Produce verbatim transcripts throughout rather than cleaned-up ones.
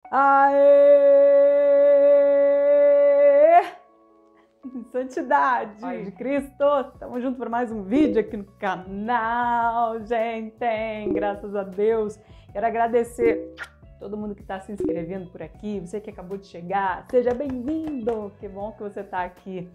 Aê! Santidade de Cristo! Estamos juntos para mais um vídeo aqui no canal, gente! Graças a Deus! Quero agradecer todo mundo que está se inscrevendo por aqui, você que acabou de chegar, seja bem-vindo! Que bom que você está aqui!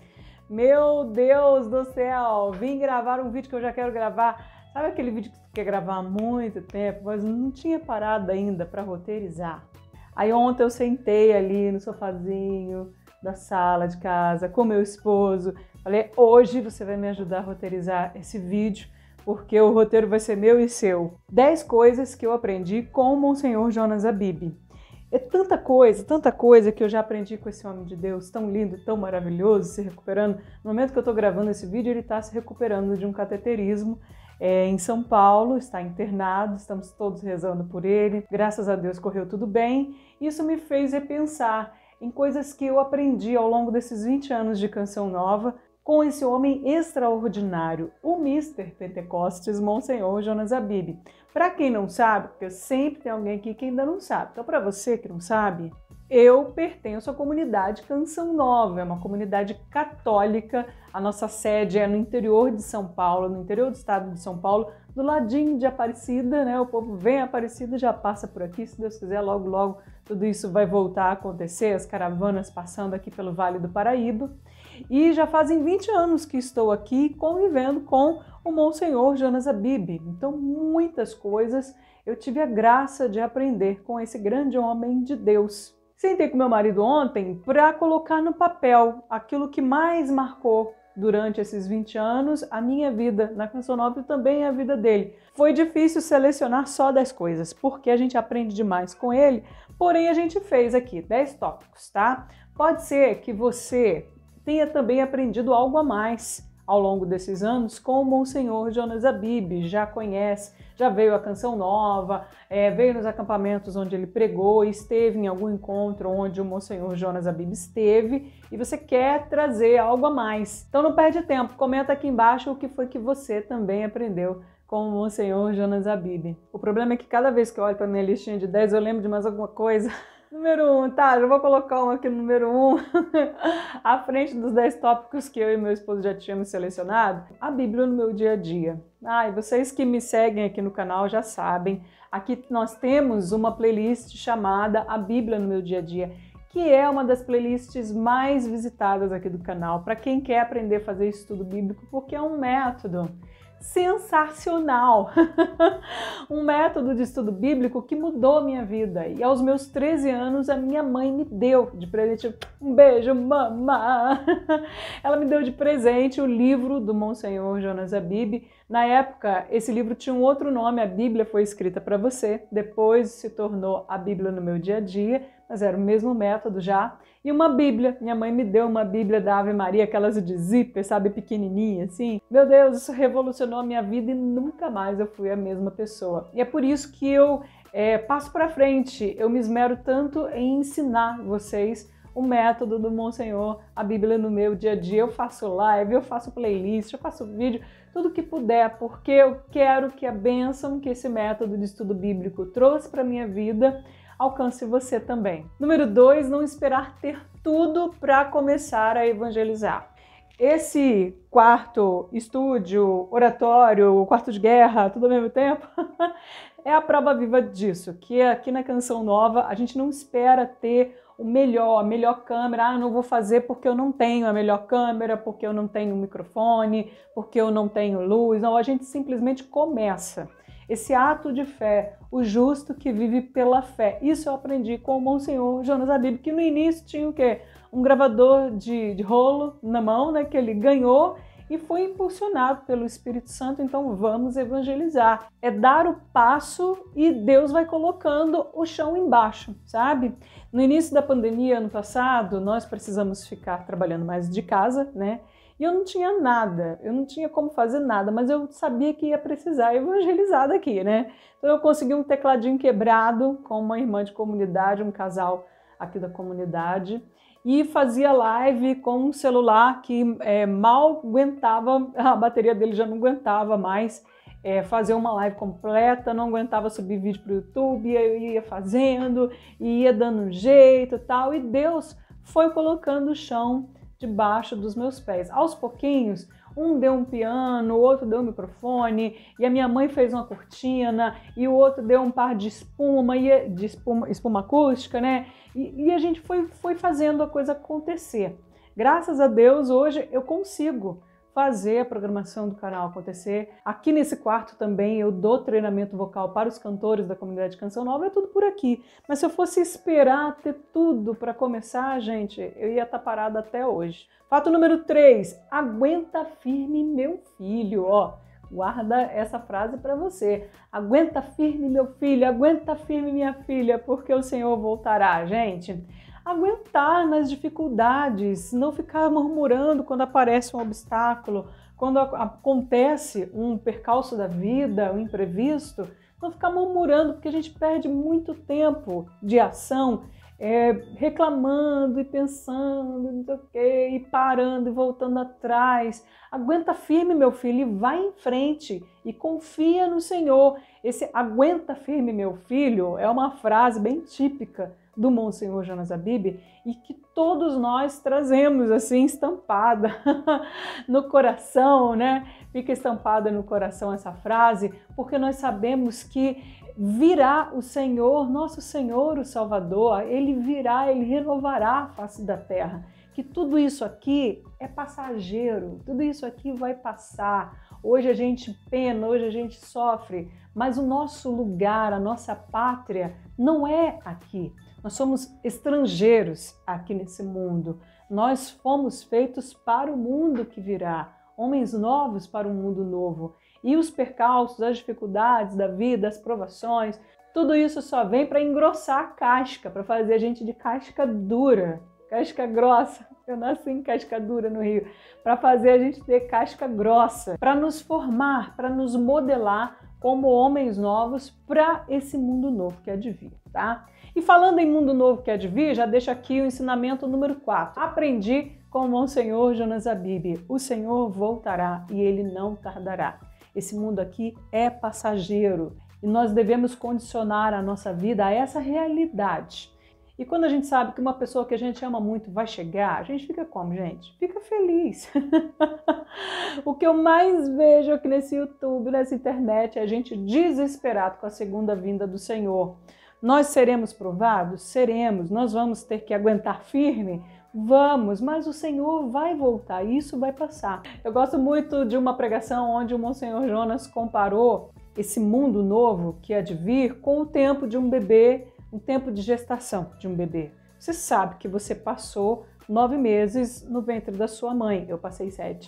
Meu Deus do céu! Vim gravar um vídeo que eu já quero gravar. Sabe aquele vídeo que você quer gravar há muito tempo, mas não tinha parado ainda para roteirizar? Aí ontem eu sentei ali no sofazinho da sala de casa com meu esposo. Falei, hoje você vai me ajudar a roteirizar esse vídeo, porque o roteiro vai ser meu e seu. dez coisas que eu aprendi com o Monsenhor Jonas Abib. É tanta coisa, tanta coisa que eu já aprendi com esse homem de Deus, tão lindo, tão maravilhoso, se recuperando. No momento que eu estou gravando esse vídeo, ele está se recuperando de um cateterismo é, em São Paulo, está internado, estamos todos rezando por ele. Graças a Deus correu tudo bem. Isso me fez repensar em coisas que eu aprendi ao longo desses vinte anos de Canção Nova com esse homem extraordinário, o mister Pentecostes, Monsenhor Jonas Abib. Para quem não sabe, porque sempre tem alguém aqui que ainda não sabe, então para você que não sabe, eu pertenço à comunidade Canção Nova, é uma comunidade católica, a nossa sede é no interior de São Paulo, no interior do estado de São Paulo, do ladinho de Aparecida, né? O povo vem a Aparecida, já passa por aqui, se Deus quiser, logo, logo tudo isso vai voltar a acontecer, as caravanas passando aqui pelo Vale do Paraíba. E já fazem vinte anos que estou aqui convivendo com o Monsenhor Jonas Abib. Então, muitas coisas eu tive a graça de aprender com esse grande homem de Deus. Sentei com meu marido ontem para colocar no papel aquilo que mais marcou durante esses vinte anos a minha vida na Canção Nova e também a vida dele. Foi difícil selecionar só dez coisas, porque a gente aprende demais com ele, porém a gente fez aqui dez tópicos, tá? Pode ser que você tenha também aprendido algo a mais ao longo desses anos com o Monsenhor Jonas Abib, já conhece, já veio à Canção Nova, é, veio nos acampamentos onde ele pregou, esteve em algum encontro onde o Monsenhor Jonas Abib esteve e você quer trazer algo a mais. Então não perde tempo, comenta aqui embaixo o que foi que você também aprendeu com o Monsenhor Jonas Abib. O problema é que cada vez que eu olho para minha listinha de dez eu lembro de mais alguma coisa. Número um, tá, já vou colocar um aqui no número um, à frente dos dez tópicos que eu e meu esposo já tínhamos selecionado, a Bíblia no meu dia a dia. Ah, e vocês que me seguem aqui no canal já sabem, aqui nós temos uma playlist chamada A Bíblia no Meu Dia a Dia, que é uma das playlists mais visitadas aqui do canal, para quem quer aprender a fazer estudo bíblico, porque é um método sensacional, um método de estudo bíblico que mudou minha vida. E aos meus treze anos a minha mãe me deu de presente, um beijo mamãe, ela me deu de presente o livro do Monsenhor Jonas Abib. Na época esse livro tinha um outro nome, A Bíblia Foi Escrita para Você, depois se tornou A Bíblia no Meu Dia a Dia, mas era o mesmo método já. E uma Bíblia, minha mãe me deu uma Bíblia da Ave Maria, aquelas de zíper, sabe, pequenininha assim. Meu Deus, isso revolucionou a minha vida e nunca mais eu fui a mesma pessoa. E é por isso que eu é, passo para frente, eu me esmero tanto em ensinar vocês o método do Monsenhor, a Bíblia no meu dia a dia. Eu faço live, eu faço playlist, eu faço vídeo, tudo que puder, porque eu quero que a bênção que esse método de estudo bíblico trouxe para minha vida alcance você também. Número dois, não esperar ter tudo para começar a evangelizar. Esse quarto estúdio, oratório, quarto de guerra, tudo ao mesmo tempo, é a prova viva disso, que aqui na Canção Nova a gente não espera ter o melhor, a melhor câmera. Ah, eu não vou fazer porque eu não tenho a melhor câmera, porque eu não tenho microfone, porque eu não tenho luz. Não, a gente simplesmente começa. Esse ato de fé, o justo que vive pela fé. Isso eu aprendi com o Monsenhor Jonas Abib, que no início tinha o quê? Um gravador de, de rolo na mão, né, que ele ganhou e foi impulsionado pelo Espírito Santo. Então vamos evangelizar. É dar o passo e Deus vai colocando o chão embaixo, sabe? No início da pandemia, ano passado, nós precisamos ficar trabalhando mais de casa, né? E eu não tinha nada, eu não tinha como fazer nada, mas eu sabia que ia precisar evangelizar daqui, né? Então eu consegui um tecladinho quebrado com uma irmã de comunidade, um casal aqui da comunidade, e fazia live com um celular que é, mal aguentava, a bateria dele já não aguentava mais é, fazer uma live completa, não aguentava subir vídeo para o YouTube, eu ia fazendo, ia dando um jeito e tal, e Deus foi colocando o chão debaixo dos meus pés. Aos pouquinhos, um deu um piano, o outro deu um microfone, e a minha mãe fez uma cortina, e o outro deu um par de espuma, e, de espuma, espuma acústica, né? E, e a gente foi, foi fazendo a coisa acontecer. Graças a Deus, hoje eu consigo fazer a programação do canal acontecer. Aqui nesse quarto também eu dou treinamento vocal para os cantores da comunidade Canção Nova, é tudo por aqui. Mas se eu fosse esperar ter tudo para começar, gente, eu ia estar parada até hoje. Fato número três, aguenta firme, meu filho, ó. Guarda essa frase para você. Aguenta firme, meu filho, aguenta firme, minha filha, porque o Senhor voltará, gente. Aguentar nas dificuldades, não ficar murmurando quando aparece um obstáculo, quando acontece um percalço da vida, um imprevisto, não ficar murmurando, porque a gente perde muito tempo de ação é, reclamando e pensando, não sei o quê, e parando e voltando atrás. Aguenta firme, meu filho, e vai em frente e confia no Senhor. Esse aguenta firme, meu filho, é uma frase bem típica do Monsenhor Jonas Abib e que todos nós trazemos assim estampada no coração, né? Fica estampada no coração essa frase, porque nós sabemos que virá o Senhor, nosso Senhor, o Salvador, Ele virá, Ele renovará a face da terra, que tudo isso aqui é passageiro, tudo isso aqui vai passar. Hoje a gente pena, hoje a gente sofre, mas o nosso lugar, a nossa pátria não é aqui. Nós somos estrangeiros aqui nesse mundo. Nós fomos feitos para o mundo que virá, homens novos para um mundo novo. E os percalços, as dificuldades da vida, as provações, tudo isso só vem para engrossar a casca, para fazer a gente de casca dura, casca grossa. Eu nasci em casca dura no Rio, para fazer a gente ter casca grossa, para nos formar, para nos modelar como homens novos para esse mundo novo que há de vir, tá? E falando em mundo novo que há de vir, já deixo aqui o ensinamento número quatro. Aprendi com o Monsenhor Jonas Abib. O Senhor voltará e Ele não tardará. Esse mundo aqui é passageiro e nós devemos condicionar a nossa vida a essa realidade. E quando a gente sabe que uma pessoa que a gente ama muito vai chegar, a gente fica como, gente? Fica feliz. O que eu mais vejo aqui nesse YouTube, nessa internet, é a gente desesperado com a segunda vinda do Senhor. Nós seremos provados? Seremos. Nós vamos ter que aguentar firme? Vamos, mas o Senhor vai voltar e isso vai passar. Eu gosto muito de uma pregação onde o Monsenhor Jonas comparou esse mundo novo que há de vir com o tempo de um bebê, um tempo de gestação de um bebê. Você sabe que você passou nove meses no ventre da sua mãe. Eu passei sete.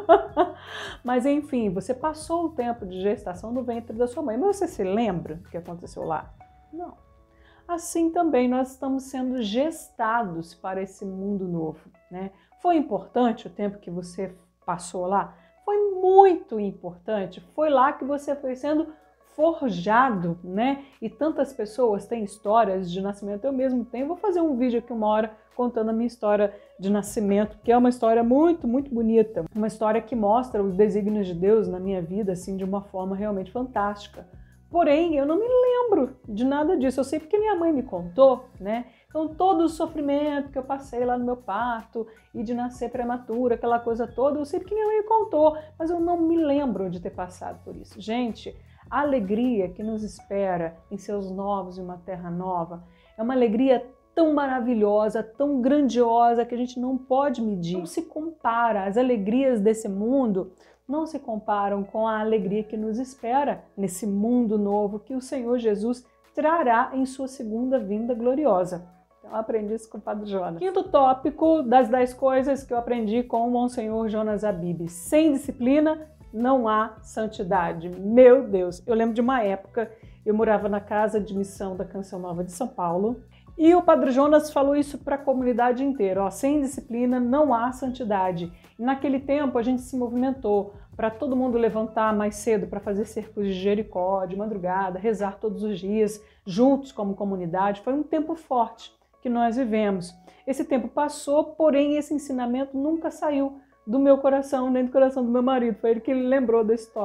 Mas enfim, você passou o tempo de gestação no ventre da sua mãe. Mas você se lembra do que aconteceu lá? Não. Assim também nós estamos sendo gestados para esse mundo novo, né? Foi importante o tempo que você passou lá? Foi muito importante. Foi lá que você foi sendo forjado, né? E tantas pessoas têm histórias de nascimento. Eu mesmo tenho. Vou fazer um vídeo aqui uma hora contando a minha história de nascimento, que é uma história muito, muito bonita. Uma história que mostra os desígnios de Deus na minha vida, assim, de uma forma realmente fantástica. Porém, eu não me lembro de nada disso. Eu sei porque minha mãe me contou, né? Então, todo o sofrimento que eu passei lá no meu parto e de nascer prematura, aquela coisa toda, eu sei porque minha mãe me contou, mas eu não me lembro de ter passado por isso. Gente, a alegria que nos espera em seus novos e uma terra nova é uma alegria tão maravilhosa, tão grandiosa, que a gente não pode medir. Não se compara. As alegrias desse mundo não se comparam com a alegria que nos espera nesse mundo novo que o Senhor Jesus trará em sua segunda vinda gloriosa. Então, eu aprendi isso com o Padre Jonas. Quinto tópico das dez coisas que eu aprendi com o Monsenhor Jonas Abib. Sem disciplina não há santidade. Meu Deus, eu lembro de uma época, eu morava na casa de missão da Canção Nova de São Paulo, e o Padre Jonas falou isso para a comunidade inteira, ó, sem disciplina não há santidade. E naquele tempo a gente se movimentou para todo mundo levantar mais cedo para fazer cercos de Jericó, de madrugada, rezar todos os dias, juntos como comunidade. Foi um tempo forte que nós vivemos. Esse tempo passou, porém esse ensinamento nunca saiu do meu coração, nem do coração do meu marido. Foi ele que lembrou desse tópico.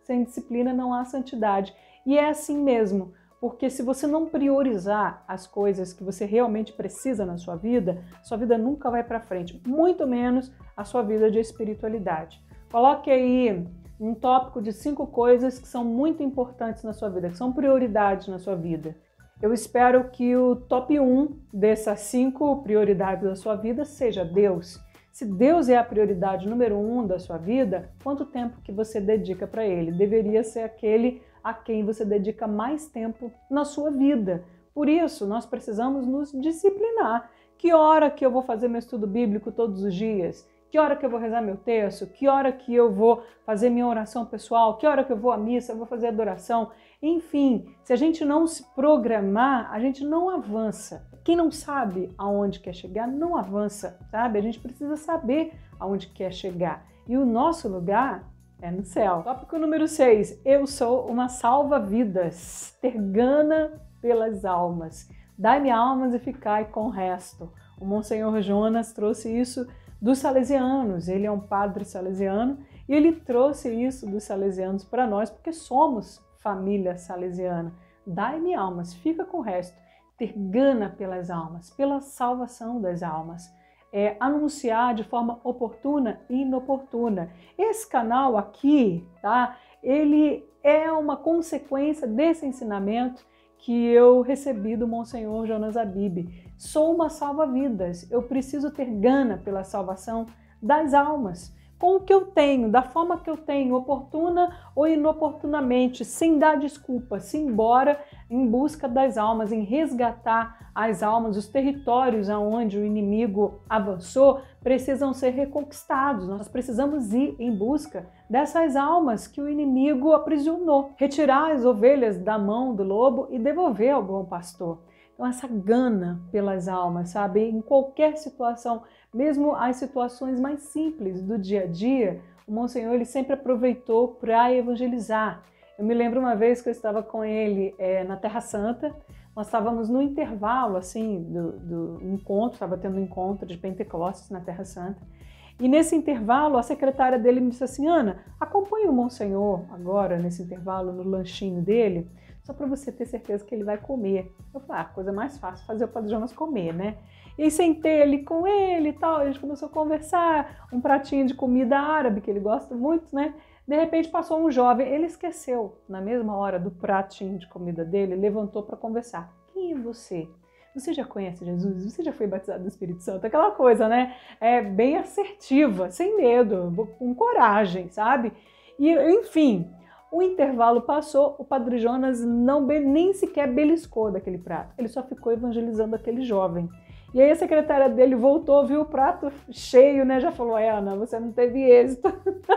sem disciplina não há santidade. E é assim mesmo, porque se você não priorizar as coisas que você realmente precisa na sua vida, sua vida nunca vai para frente, muito menos a sua vida de espiritualidade. Coloque aí um tópico de cinco coisas que são muito importantes na sua vida, que são prioridades na sua vida. Eu espero que o top um dessas cinco prioridades da sua vida seja Deus. Se Deus é a prioridade número um da sua vida, quanto tempo que você dedica para Ele? Deveria ser aquele a quem você dedica mais tempo na sua vida. Por isso, nós precisamos nos disciplinar. Que hora que eu vou fazer meu estudo bíblico todos os dias? Que hora que eu vou rezar meu texto? Que hora que eu vou fazer minha oração pessoal? Que hora que eu vou à missa? Eu vou fazer adoração? Enfim, se a gente não se programar, a gente não avança. Quem não sabe aonde quer chegar, não avança, sabe? A gente precisa saber aonde quer chegar. E o nosso lugar é no céu. Tópico número seis. Eu sou uma salva-vidas. Ter gana pelas almas. Dai-me almas e ficai com o resto. O Monsenhor Jonas trouxe isso dos salesianos. Ele é um padre salesiano e ele trouxe isso dos salesianos para nós porque somos família salesiana. Dai-me almas, fica com o resto. Ter gana pelas almas, pela salvação das almas. É, anunciar de forma oportuna e inoportuna. Esse canal aqui, tá? Ele é uma consequência desse ensinamento que eu recebi do Monsenhor Jonas Abib. Sou uma salva-vidas, eu preciso ter gana pela salvação das almas. Com o que eu tenho, da forma que eu tenho, oportuna ou inoportunamente, sem dar desculpa, se embora em busca das almas, em resgatar as almas, os territórios aonde o inimigo avançou, precisam ser reconquistados. Nós precisamos ir em busca dessas almas que o inimigo aprisionou, retirar as ovelhas da mão do lobo e devolver ao bom pastor. Então essa gana pelas almas, sabe? Em qualquer situação, mesmo as situações mais simples do dia a dia, o Monsenhor ele sempre aproveitou para evangelizar. Eu me lembro uma vez que eu estava com ele é, na Terra Santa, nós estávamos no intervalo assim do, do encontro, estava tendo um encontro de Pentecostes na Terra Santa, e nesse intervalo a secretária dele me disse assim: Ana, acompanhe o Monsenhor agora nesse intervalo no lanchinho dele, só para você ter certeza que ele vai comer. Eu falei, ah, coisa mais fácil fazer o Padre Jonas comer, né? E aí sentei ali com ele e tal, a gente começou a conversar, um pratinho de comida árabe, que ele gosta muito, né? De repente passou um jovem, ele esqueceu, na mesma hora do pratinho de comida dele, levantou para conversar. Quem é você? Você já conhece Jesus? Você já foi batizado do Espírito Santo? Aquela coisa, né? É bem assertiva, sem medo, com coragem, sabe? E, enfim, o intervalo passou, o Padre Jonas não, nem sequer beliscou daquele prato. Ele só ficou evangelizando aquele jovem. E aí a secretária dele voltou, viu o prato cheio, né? Já falou, é, Ana, você não teve êxito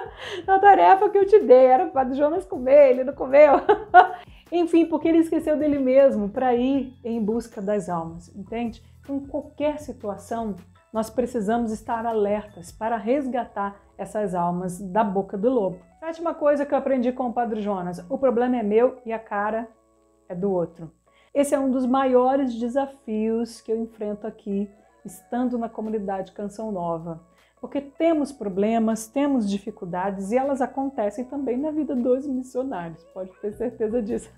na tarefa que eu te dei. Era o Padre Jonas comer, ele não comeu. Enfim, porque ele esqueceu dele mesmo para ir em busca das almas, entende? Então, em qualquer situação, nós precisamos estar alertas para resgatar essas almas da boca do lobo. Sétima coisa que eu aprendi com o Padre Jonas: o problema é meu e a cara é do outro. Esse é um dos maiores desafios que eu enfrento aqui, estando na comunidade Canção Nova. Porque temos problemas, temos dificuldades e elas acontecem também na vida dos missionários, pode ter certeza disso.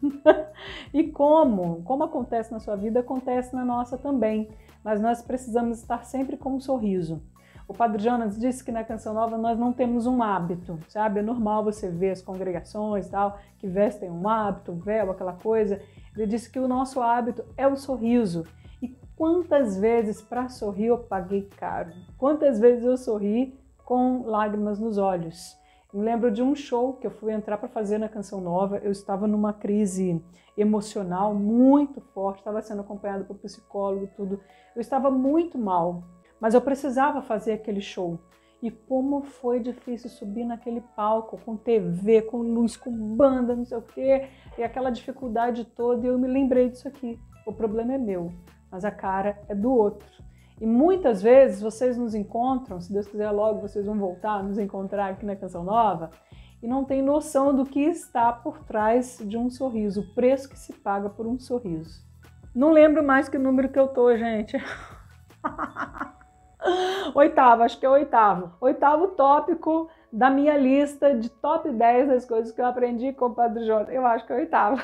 E como? Como acontece na sua vida, acontece na nossa também. Mas nós precisamos estar sempre com um sorriso. O Padre Jonas disse que na Canção Nova nós não temos um hábito, sabe? É normal você ver as congregações e tal, que vestem um hábito, um véu, aquela coisa. Ele disse que o nosso hábito é o sorriso. E quantas vezes para sorrir eu paguei caro? Quantas vezes eu sorri com lágrimas nos olhos? Eu me lembro de um show que eu fui entrar para fazer na Canção Nova. Eu estava numa crise emocional muito forte, estava sendo acompanhada por psicólogo, tudo. Eu estava muito mal, mas eu precisava fazer aquele show. E como foi difícil subir naquele palco, com T V, com luz, com banda, não sei o quê, e aquela dificuldade toda, e eu me lembrei disso aqui. O problema é meu, mas a cara é do outro. E muitas vezes vocês nos encontram, se Deus quiser logo vocês vão voltar a nos encontrar aqui na Canção Nova, e não tem noção do que está por trás de um sorriso, o preço que se paga por um sorriso. Não lembro mais que número que eu tô, gente. Oitavo, acho que é o oitavo. Oitavo tópico da minha lista de top dez das coisas que eu aprendi com o Padre Jonas. Eu acho que é a oitava.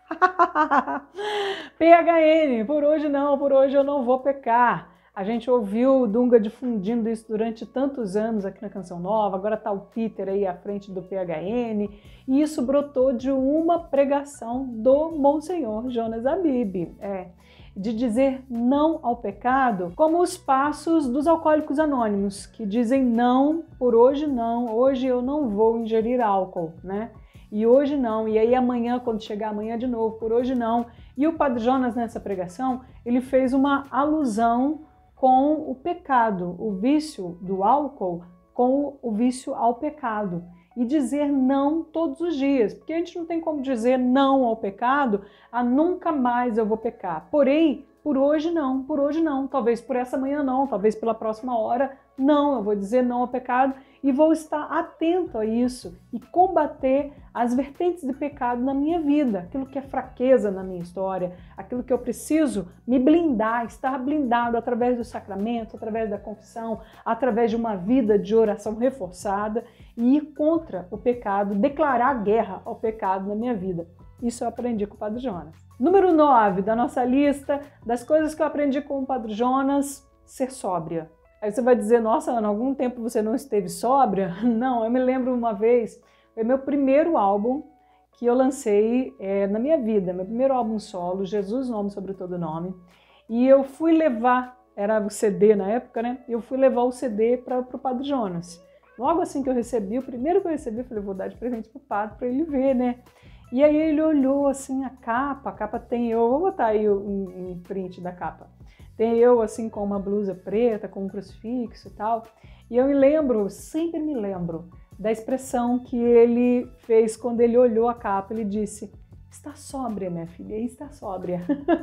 P H N, por hoje não, por hoje eu não vou pecar. A gente ouviu o Dunga difundindo isso durante tantos anos aqui na Canção Nova, agora tá o Peter aí à frente do P H N, e isso brotou de uma pregação do Monsenhor Jonas Abib, é, de dizer não ao pecado, como os passos dos alcoólicos anônimos, que dizem não, por hoje não, hoje eu não vou ingerir álcool, né? E hoje não, e aí amanhã, quando chegar amanhã de novo, por hoje não. E o Padre Jonas, nessa pregação, ele fez uma alusão com o pecado, o vício do álcool com o vício ao pecado. E dizer não todos os dias, porque a gente não tem como dizer não ao pecado, a nunca mais eu vou pecar. Porém, por hoje não, por hoje não, talvez por essa manhã não, talvez pela próxima hora não, eu vou dizer não ao pecado e vou estar atento a isso e combater as vertentes de pecado na minha vida, aquilo que é fraqueza na minha história, aquilo que eu preciso me blindar, estar blindado através do sacramento, através da confissão, através de uma vida de oração reforçada e ir contra o pecado, declarar guerra ao pecado na minha vida. Isso eu aprendi com o Padre Jonas. Número nove da nossa lista das coisas que eu aprendi com o Padre Jonas, ser sóbria. Aí você vai dizer, nossa, Ana, algum tempo você não esteve sóbria? Não, eu me lembro uma vez, foi meu primeiro álbum que eu lancei é, na minha vida, meu primeiro álbum solo, Jesus Nome Sobre Todo Nome, e eu fui levar, era o C D na época, né? Eu fui levar o C D para o Padre Jonas. Logo assim que eu recebi, o primeiro que eu recebi, eu falei, vou dar de presente pro padre para ele ver, né? E aí ele olhou assim a capa, a capa tem eu, vou botar aí um, um print da capa. Tem eu assim com uma blusa preta, com um crucifixo e tal. E eu me lembro, sempre me lembro, da expressão que ele fez quando ele olhou a capa. Ele disse, está sóbria, minha filha, está sóbria.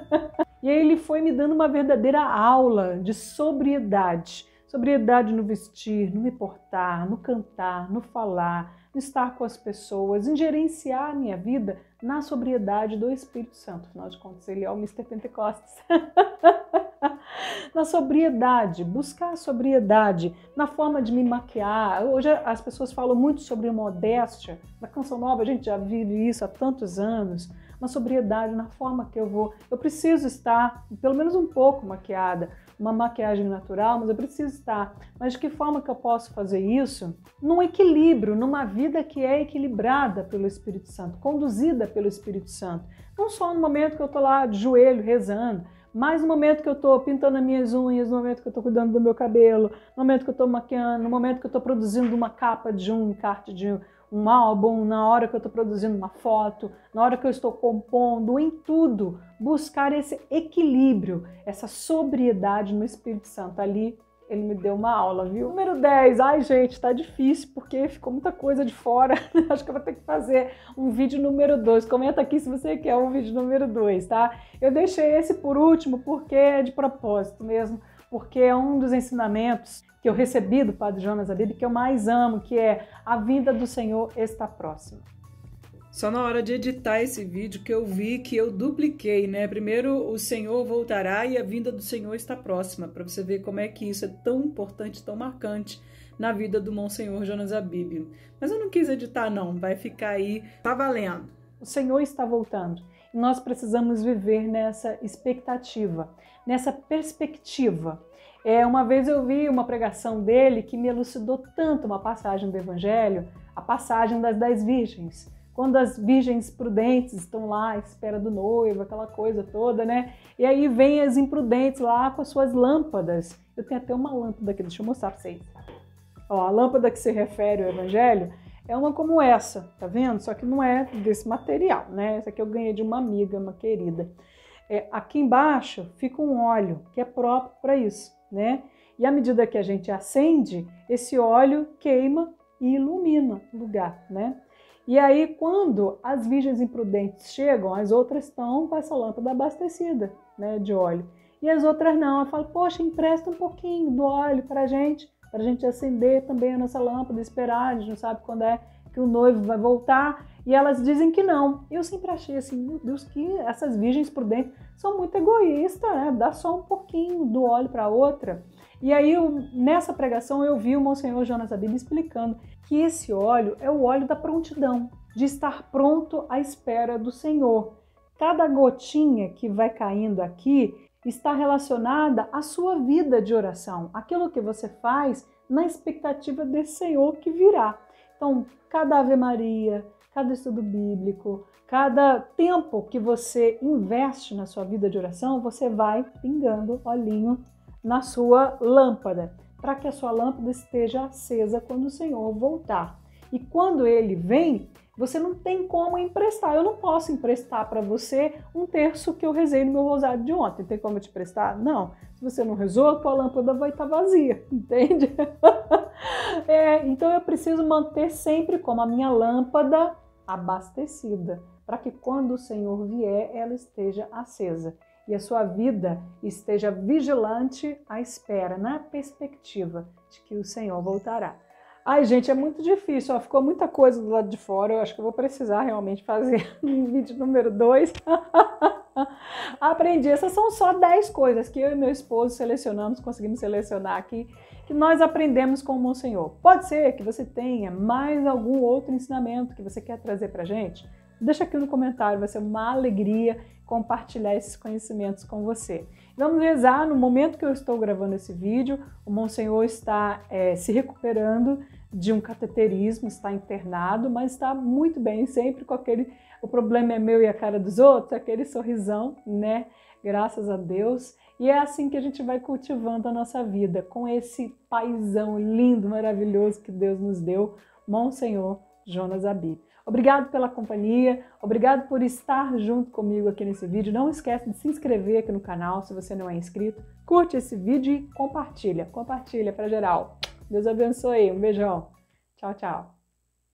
E aí ele foi me dando uma verdadeira aula de sobriedade. Sobriedade no vestir, no me portar, no cantar, no falar, no estar com as pessoas, em gerenciar a minha vida na sobriedade do Espírito Santo. Afinal de contas, ele é o mister Pentecostes. Na sobriedade, buscar a sobriedade, na forma de me maquiar. Hoje as pessoas falam muito sobre modéstia. Na Canção Nova a gente já vive isso há tantos anos. Uma sobriedade na forma que eu vou. Eu preciso estar, pelo menos um pouco maquiada, uma maquiagem natural, mas eu preciso estar. Mas de que forma que eu posso fazer isso? Num equilíbrio, numa vida que é equilibrada pelo Espírito Santo, conduzida pelo Espírito Santo. Não só no momento que eu estou lá de joelho rezando, mas no momento que eu estou pintando as minhas unhas, no momento que eu estou cuidando do meu cabelo, no momento que eu estou maquiando, no momento que eu estou produzindo uma capa de um encarte de um álbum, na hora que eu estou produzindo uma foto, na hora que eu estou compondo, em tudo, buscar esse equilíbrio, essa sobriedade no Espírito Santo. Ali ele me deu uma aula, viu? Número dez, ai gente, tá difícil porque ficou muita coisa de fora, acho que eu vou ter que fazer um vídeo número dois, comenta aqui se você quer um vídeo número dois, tá? Eu deixei esse por último porque é de propósito mesmo, porque é um dos ensinamentos que eu recebi do Padre Jonas Abib, que eu mais amo, que é a vinda do Senhor está próxima. Só na hora de editar esse vídeo que eu vi que eu dupliquei, né? Primeiro, o Senhor voltará e a vinda do Senhor está próxima, para você ver como é que isso é tão importante, tão marcante na vida do Monsenhor Jonas Abib. Mas eu não quis editar não, vai ficar aí, tá valendo. O Senhor está voltando e nós precisamos viver nessa expectativa, nessa perspectiva. É, uma vez eu vi uma pregação dele que me elucidou tanto uma passagem do Evangelho, a passagem das dez virgens. Quando as virgens prudentes estão lá à espera do noivo, aquela coisa toda, né? E aí vem as imprudentes lá com as suas lâmpadas. Eu tenho até uma lâmpada aqui, deixa eu mostrar pra vocês. Ó, a lâmpada que se refere ao Evangelho é uma como essa, tá vendo? Só que não é desse material, né? Essa aqui eu ganhei de uma amiga, uma querida. É, aqui embaixo fica um óleo que é próprio para isso, né? E à medida que a gente acende, esse óleo queima e ilumina o lugar, né? E aí, quando as virgens imprudentes chegam, as outras estão com essa lâmpada abastecida, né, de óleo. E as outras não. Eu falo, poxa, empresta um pouquinho do óleo para a gente, para a gente acender também a nossa lâmpada, esperar, a gente não sabe quando é que o noivo vai voltar. E elas dizem que não. Eu sempre achei assim, meu Deus, que essas virgens prudentes são muito egoístas, né? Dá só um pouquinho do óleo para a outra. E aí, eu, nessa pregação, eu vi o Monsenhor Jonas Abib explicando que esse óleo é o óleo da prontidão, de estar pronto à espera do Senhor. Cada gotinha que vai caindo aqui está relacionada à sua vida de oração, aquilo que você faz na expectativa desse Senhor que virá. Então, cada Ave Maria, cada estudo bíblico, cada tempo que você investe na sua vida de oração, você vai pingando olhinho na sua lâmpada, para que a sua lâmpada esteja acesa quando o Senhor voltar. E quando ele vem, você não tem como emprestar. Eu não posso emprestar para você um terço que eu rezei no meu rosário de ontem. Tem como eu te emprestar? Não. Se você não rezou, a tua lâmpada vai estar vazia, entende? É, então eu preciso manter sempre como a minha lâmpada abastecida, para que quando o Senhor vier, ela esteja acesa. E a sua vida esteja vigilante à espera, na perspectiva de que o Senhor voltará. Ai, gente, é muito difícil, ó, ficou muita coisa do lado de fora, eu acho que eu vou precisar realmente fazer um vídeo número dois. Aprendi, essas são só dez coisas que eu e meu esposo selecionamos, conseguimos selecionar aqui, que nós aprendemos com o Monsenhor. Pode ser que você tenha mais algum outro ensinamento que você quer trazer pra gente? Deixa aqui no comentário, vai ser uma alegria compartilhar esses conhecimentos com você. Vamos rezar. No momento que eu estou gravando esse vídeo, o Monsenhor está é, se recuperando de um cateterismo, está internado, mas está muito bem, sempre com aquele, o problema é meu e a cara dos outros, aquele sorrisão, né? Graças a Deus. E é assim que a gente vai cultivando a nossa vida, com esse paizão lindo, maravilhoso que Deus nos deu, Monsenhor Jonas Abib. Obrigado pela companhia, obrigado por estar junto comigo aqui nesse vídeo. Não esquece de se inscrever aqui no canal se você não é inscrito. Curte esse vídeo e compartilha, compartilha para geral. Deus abençoe, um beijão. Tchau, tchau.